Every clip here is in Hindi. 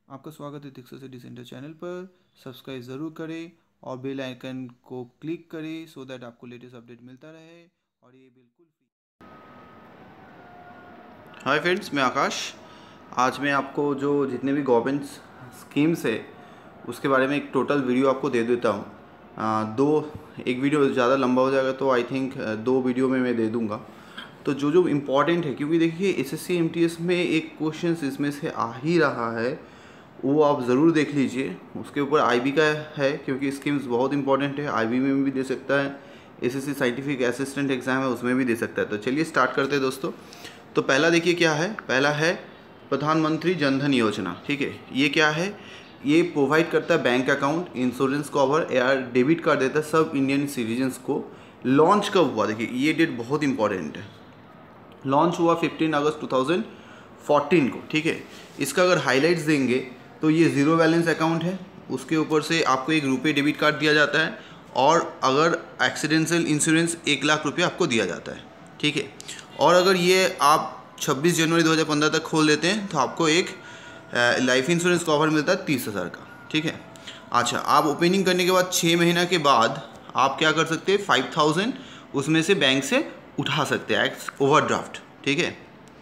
आपका स्वागत है दीक्षा सिटी सेंटर चैनल पर। सब्सक्राइब ज़रूर करें और बेल आइकन को क्लिक करें सो दैट आपको लेटेस्ट अपडेट मिलता रहे और ये बिल्कुल फ्री। हाय फ्रेंड्स, मैं आकाश। आज मैं आपको जो जितने भी गवर्नमेंट स्कीम्स है उसके बारे में एक टोटल वीडियो आपको दे देता हूँ। एक वीडियो ज़्यादा लंबा हो जाएगा तो आई थिंक 2 वीडियो में मैं दे दूँगा। तो जो जो इम्पॉर्टेंट है, क्योंकि देखिए एसएससी एमटीएस में एक क्वेश्चन इसमें से आ ही रहा है, वो आप ज़रूर देख लीजिए। उसके ऊपर आईबी का है, क्योंकि स्कीम्स बहुत इंपॉर्टेंट है। आईबी में भी दे सकता है, एसएससी साइंटिफिक असिस्टेंट एग्ज़ाम है उसमें भी दे सकता है। तो चलिए स्टार्ट करते हैं दोस्तों। तो पहला देखिए क्या है। पहला है प्रधानमंत्री जनधन योजना। ठीक है, ये क्या है? ये प्रोवाइड करता है बैंक अकाउंट, इंश्योरेंस कवर या डेबिट कार्ड देता है सब इंडियन सिटीजन्स को। लॉन्च कब हुआ? देखिए ये डेट बहुत इंपॉर्टेंट है। लॉन्च हुआ 15 अगस्त 2014 को। ठीक है, इसका अगर हाइलाइट्स देंगे तो ये ज़ीरो बैलेंस अकाउंट है। उसके ऊपर से आपको एक रुपये डेबिट कार्ड दिया जाता है और अगर एक्सीडेंशियल इंश्योरेंस 1 लाख रुपये आपको दिया जाता है। ठीक है, और अगर ये आप 26 जनवरी 2015 तक खोल देते हैं तो आपको एक लाइफ इंश्योरेंस कवर मिलता है 30,000 का। ठीक है, अच्छा, आप ओपनिंग करने के बाद 6 महीना के बाद आप क्या कर सकते हैं? 5,000 उसमें से बैंक से उठा सकते हैं एक्स ओवरड्राफ्ट। ठीक है,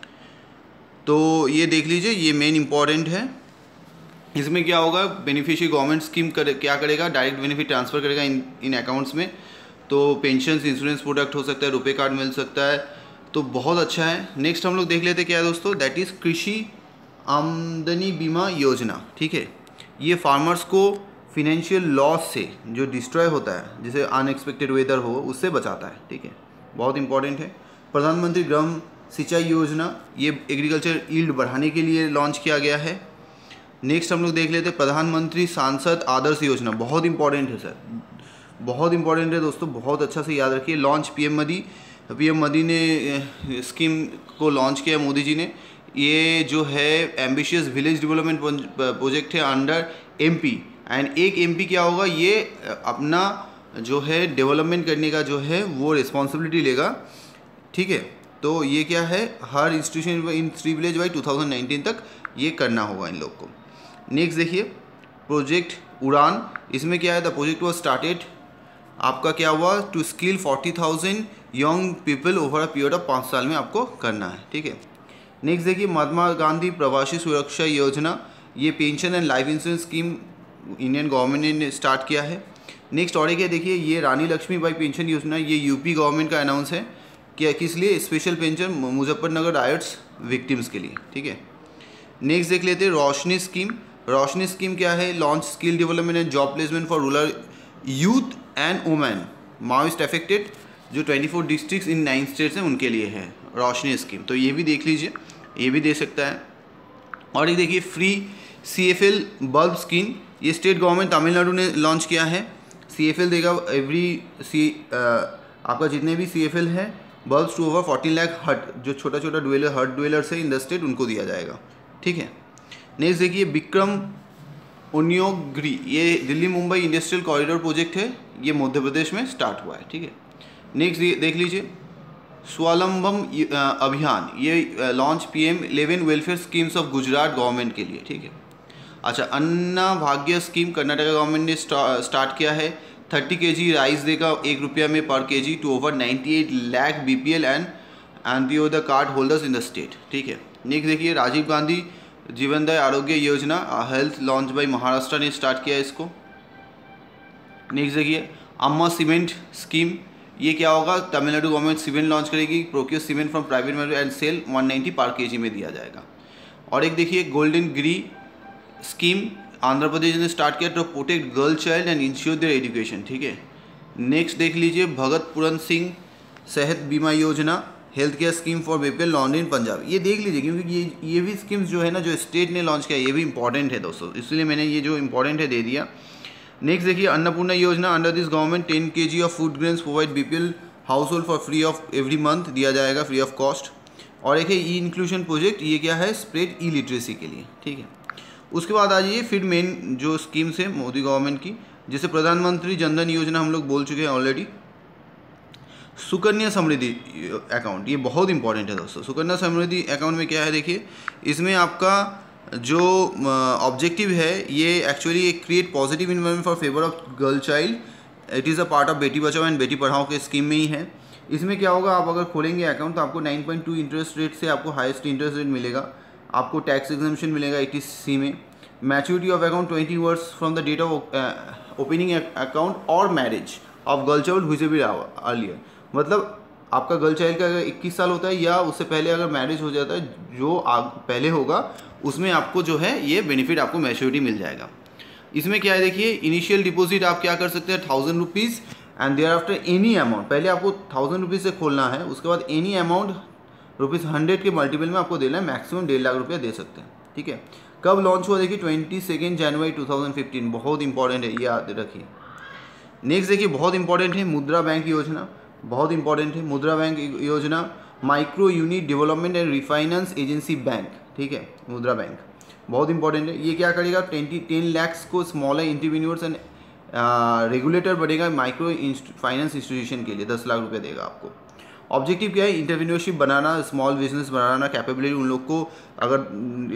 तो ये देख लीजिए, ये मेन इंपॉर्टेंट है। इसमें क्या होगा? बेनिफिशियरी गवर्नमेंट स्कीम क्या करेगा? डायरेक्ट बेनिफिट ट्रांसफ़र करेगा इन अकाउंट्स में। तो पेंशन, इंश्योरेंस प्रोडक्ट हो सकता है, रुपए कार्ड मिल सकता है, तो बहुत अच्छा है। नेक्स्ट हम लोग देख लेते क्या है दोस्तों, दैट इज़ कृषि आमदनी बीमा योजना। ठीक है, ये फार्मर्स को फिनेंशियल लॉस से जो डिस्ट्रॉय होता है, जैसे अनएक्सपेक्टेड वेदर हो, उससे बचाता है। ठीक है, बहुत इंपॉर्टेंट है। प्रधानमंत्री ग्राम सिंचाई योजना, ये एग्रीकल्चर यील्ड बढ़ाने के लिए लॉन्च किया गया है। नेक्स्ट हम लोग देख लेते हैं प्रधानमंत्री सांसद आदर्श योजना। बहुत इंपॉर्टेंट है सर, बहुत इंपॉर्टेंट है दोस्तों, बहुत अच्छा से याद रखिए। लॉन्च पीएम मोदी ने स्कीम को लॉन्च किया, मोदी जी ने। ये जो है एम्बिशियस विलेज डेवलपमेंट प्रोजेक्ट है अंडर एमपी। एंड एक एमपी क्या होगा? ये अपना जो है डेवलपमेंट करने का जो है वो रिस्पॉन्सिबिलिटी लेगा। ठीक है, तो ये क्या है? हर इंस्टीट्यूशन इन 3 विलेज बाई 2019 तक ये करना होगा इन लोग को। नेक्स्ट देखिए प्रोजेक्ट उड़ान। इसमें क्या है? द प्रोजेक्ट वॉज स्टार्टेड, आपका क्या हुआ? To skill 40,000 young people over a period of 5 साल में आपको करना है। ठीक है, नेक्स्ट देखिए महात्मा गांधी प्रवासी सुरक्षा योजना। ये pension and life insurance scheme Indian government ने स्टार्ट किया है। नेक्स्ट और एक है, देखिए ये रानी लक्ष्मीबाई पेंशन योजना, ये यूपी गवर्नमेंट का अनाउंस है। क्या, किस लिए? Special pension Muzaffarnagar riots victims के लिए। ठीक है, नेक्स्ट देख लेते हैं रोशनी स्कीम। रोशनी स्कीम क्या है? Launch skill development and job placement for rural youth and women Maoist affected, जो 24 डिस्ट्रिक्ट्स इन 9 स्टेट्स हैं उनके लिए है रोशनी स्कीम। तो ये भी देख लीजिए, ये भी दे सकता है। और एक देखिए फ्री CFL बल्ब स्कीम, ये स्टेट गवर्नमेंट तमिलनाडु ने लॉन्च किया है। CFL देगा आपका जितने भी CFL है बल्ब्स टू ओवर 14 लाख हट, जो छोटा छोटा हट डुवेलर्स है इन द स्टेट, उनको दिया जाएगा। ठीक है, नेक्स्ट देखिए विक्रम उन्योगरी, ये Delhi Mumbai industrial corridor project है, ये मध्य प्रदेश में स्टार्ट हुआ है। ठीक है, नेक्स्ट देख लीजिए स्वावलंबन अभियान, ये launch PM 11 welfare schemes of Gujarat government के लिए। ठीक है, अच्छा, अन्ना भाग्य स्कीम कर्नाटक गवर्नमेंट ने स्टार्ट किया है। 30 kg राइस देगा 1 रुपया में पर kg to over 98 lakh BPL and Antyodaya card holders in the state. ठीक है, नेक्स्ट देखिए राजीव गांधी जीवनदायी Arogya Yojana, health launch by Maharashtra ने स्टार्ट किया इसको। नेक्स्ट देखिए अम्मा सीमेंट स्कीम, ये क्या होगा? तमिलनाडु गवर्नमेंट सीमेंट लॉन्च करेगी, procure cement from private manufacturer and sell 190 पर kg में दिया जाएगा। और एक देखिए golden girl scheme, Andhra Pradesh ने स्टार्ट किया to protect girl child and ensure their education. ठीक है, नेक्स्ट देख लीजिए भगत पूरन सिंह सेहत बीमा योजना, health care scheme for BPL लॉन्ड्री इन पंजाब। ये देख लीजिए, क्योंकि ये भी स्कीम्स जो है ना, जो स्टेट ने लॉन्च किया, ये भी इंपॉर्टेंट है दोस्तों, इसलिए मैंने ये जो इंपॉर्टेंट है दे दिया। नेक्स्ट देखिए अन्नपूर्णा योजना, under this government 10 kg of food grains provide BPL household for free of every month, दिया जाएगा फ्री ऑफ कॉस्ट। और एक है ई इंक्लूजन प्रोजेक्ट, ये क्या है? स्प्रेड ई लिटरेसी के लिए। ठीक है, उसके बाद आ जाइए फिर मेन जो स्कीम्स है मोदी गवर्नमेंट की, जैसे प्रधानमंत्री जनधन योजना हम लोग बोल चुके हैं ऑलरेडी। सुकन्या समृद्धि अकाउंट, ये बहुत इंपॉर्टेंट है दोस्तों। सुकन्या समृद्धि अकाउंट में क्या है? देखिए इसमें आपका जो ऑब्जेक्टिव है ये actually create positive environment for favour of girl child. It is a part of बेटी बचाओ एंड बेटी पढ़ाओ के स्कीम में ही है। इसमें क्या होगा, आप अगर खोलेंगे अकाउंट तो आपको 9.2 इंटरेस्ट रेट से आपको हाईएस्ट इंटरेस्ट रेट मिलेगा। आपको टैक्स एग्जम्पशन मिलेगा 80C में। Maturity of account 20 years from the date of opening account और मैरिज ऑफ गर्ल चाइल्ड हुई से भी अर्लियर। मतलब आपका गर्ल चाइल्ड का अगर 21 साल होता है या उससे पहले अगर मैरिज हो जाता है, जो पहले होगा उसमें आपको जो है ये बेनिफिट आपको मैच्योरिटी मिल जाएगा। इसमें क्या है देखिए, इनिशियल डिपॉजिट आप क्या कर सकते हैं 1000 rupees and thereafter any amount. पहले आपको 1000 रुपीज़ से खोलना है, उसके बाद एनी अमाउंट ₹100 के मल्टीपल में आपको देना है, मैक्सिमम 1.5 लाख रुपया दे सकते हैं। ठीक है, कब लॉन्च हुआ देखिए 22 जनवरी 2015। बहुत इंपॉर्टेंट है, ये याद रखिए। नेक्स्ट देखिए बहुत इंपॉर्टेंट है मुद्रा बैंक योजना, बहुत इंपॉर्टेंट है मुद्रा बैंक योजना। Micro unit development and refinance agency bank, ठीक है, मुद्रा बैंक बहुत इंपॉर्टेंट है। ये क्या करेगा, 10 लाख को स्मॉलर इंटरप्रेन्योर्स एंड रेगुलेटर बनेगा माइक्रो फाइनेंस इंस्टीट्यूशन के लिए 10 लाख रुपये देगा आपको। ऑब्जेक्टिव क्या है, इंटरप्रेन्योरशिप बनाना, स्मॉल बिजनेस बनाना, कैपेबिलिटी उन लोग को अगर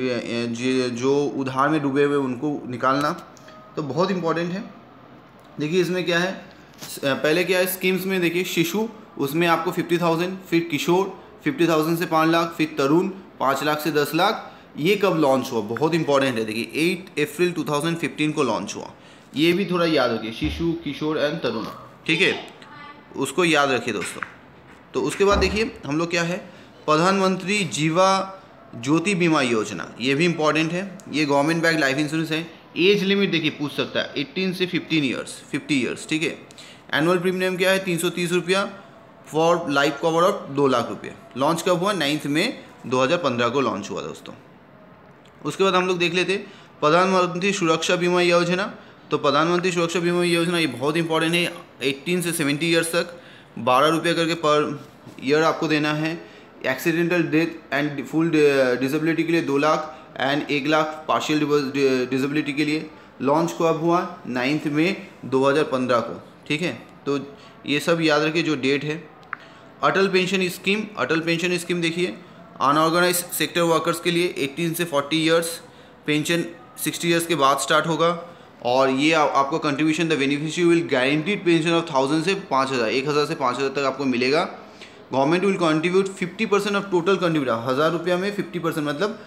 जो उधार में डूबे हुए उनको निकालना, तो बहुत इंपॉर्टेंट है। देखिए इसमें क्या है, पहले क्या है स्कीम्स में देखिए, शिशु उसमें आपको 50,000, फिर किशोर 50,000 से 5 लाख, फिर तरुण 5 लाख से 10 लाख। ये कब लॉन्च हुआ, बहुत इंपॉर्टेंट है। देखिए 8 अप्रैल 2015 को लॉन्च हुआ। ये भी थोड़ा याद रखिए, शिशु, किशोर एंड तरुण, ठीक है, उसको याद रखिए दोस्तों। तो उसके बाद देखिए हम लोग क्या है, प्रधानमंत्री जीवा ज्योति बीमा योजना, ये भी इंपॉर्टेंट है। ये गवर्नमेंट बैक लाइफ इंश्योरेंस है। एज लिमिट देखिए पूछ सकता है 18 से 15 ईयर्स, 50 ईयर्स, ठीक है। एनुअल प्रीमियम क्या है 330 रुपया for life cover of 2 lakh रुपये। लॉन्च कब हुआ, 9 मई 2015 को लॉन्च हुआ दोस्तों। उसके बाद हम लोग देख लेते प्रधानमंत्री सुरक्षा बीमा योजना। तो प्रधानमंत्री सुरक्षा बीमा योजना ये बहुत इंपॉर्टेंट है। 18 से 70 ईयर्स तक 12 रुपये करके पर ईयर आपको देना है। Accidental death and full disability के लिए 2 lakh and 1 lakh partial disability के लिए। लॉन्च कब हुआ, 9 मई 2015 को, ठीक है। तो ये सब याद रखिए जो डेट है। Atal pension scheme, Atal pension scheme देखिए अनऑर्गेनाइज सेक्टर वर्कर्स के लिए 18 से 40 ईयर्स, पेंशन 60 ईयर्स के बाद स्टार्ट होगा। और ये आपको contribution the beneficiary will guaranteed pension of 1000 से 5000, 1000 से 5000 तक आपको मिलेगा। Government will contribute 50% of total contribute, 1000 रुपया में 50% मतलब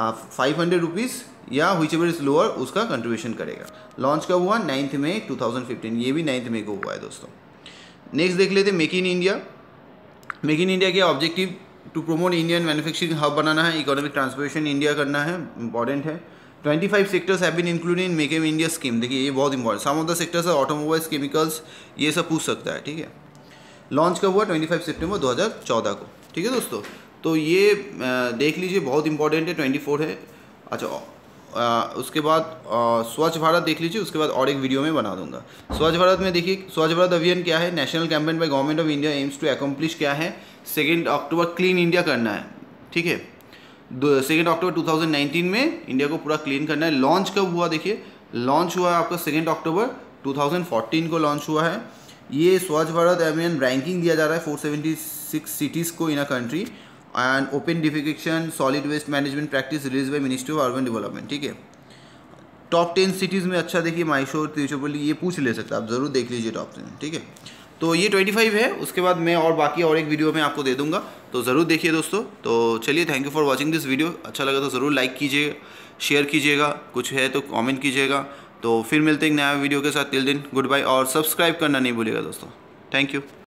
500 रुपीज़ या व्हिच एवर इज लोअर उसका कंट्रीब्यूशन करेगा। लॉन्च कब हुआ, 9 मई 2015, ये भी 9 मई को हुआ है दोस्तों। नेक्स्ट देख लेते make in India. Make in India के objective to promote Indian manufacturing hub बनाना है, इकोनॉमिक ट्रांसफॉर्मेशन इंडिया करना है, इंपॉर्टेंट है। 25 sectors have been included in make in India scheme. देखिए ये बहुत important, some of the sectors है ऑटोमोबाइल्स, केमिकल्स, ये सब पूछ सकता है, ठीक है। लॉन्च कब हुआ, 25 सितंबर 2014 को, ठीक है दोस्तों। तो ये देख लीजिए बहुत इंपॉर्टेंट है, 24 है। अच्छा उसके बाद स्वच्छ भारत देख लीजिए, उसके बाद और एक वीडियो में बना दूंगा। स्वच्छ भारत में देखिए, स्वच्छ भारत अभियान क्या है, national campaign by government of India aims to accomplish क्या है, 2 अक्टूबर क्लीन इंडिया करना है, ठीक है। 2 अक्टूबर 2019 में इंडिया को पूरा क्लीन करना है। लॉन्च कब हुआ देखिए, लॉन्च हुआ है आपका 2 अक्टूबर 2014 को लॉन्च हुआ है। ये स्वच्छ भारत अभियान रैंकिंग दिया जा रहा है 476 सिटीज़ को in a country and open defecation solid waste management practice release by ministry of urban development, ठीक है। टॉप 10 सिटीज़ में अच्छा देखिए मैसूर, तिरुचिरापल्ली, ये पूछ ले सकते हैं आप, ज़रूर देख लीजिए टॉप 10, ठीक है। तो ये 25 है, उसके बाद मैं और बाकी और एक वीडियो में आपको दे दूंगा, तो ज़रूर देखिए दोस्तों। तो चलिए, thank you for watching this video. अच्छा लगा तो ज़रूर लाइक कीजिएगा, शेयर कीजिएगा, कुछ है तो कमेंट कीजिएगा। तो फिर मिलते हैं एक नया वीडियो के साथ। टिल दिन गुड बाय, और सब्सक्राइब करना नहीं भूलिएगा दोस्तों। Thank you.